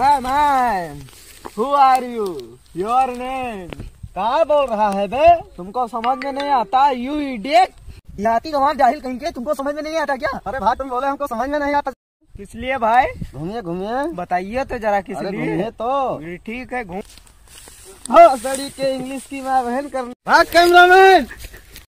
Man, who are you, your name. कहाँ बोल रहा है बे? तुमको समझ में नहीं आता? यू इडियट, याती गंवार जाहिल कहीं के। तुमको समझ में नहीं आता क्या? अरे भाई तुम बोले हमको समझ में नहीं आता। किस लिए भाई? घूमिए घूमिए, बताइए तो जरा किस लिए। घूमिए तो ठीक है, घूम। हाँ सड़ी के इंग्लिश की मैं बहन कर। कैमरामैन